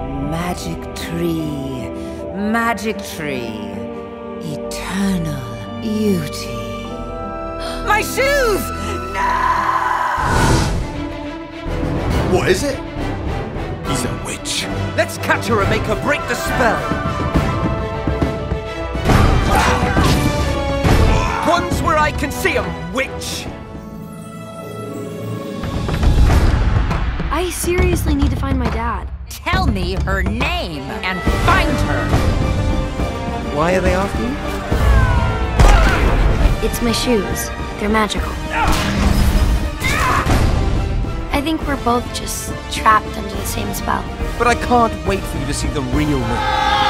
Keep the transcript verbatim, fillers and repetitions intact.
Magic tree, magic tree, eternal beauty. My shoes! No! What is it? He's a witch. Let's catch her and make her break the spell. One's where I can see 'em, witch. I seriously need to find my dad. Tell me her name and find her. Why are they after you? It's my shoes. They're magical. I think we're both just trapped under the same spell. But I can't wait for you to see the real me.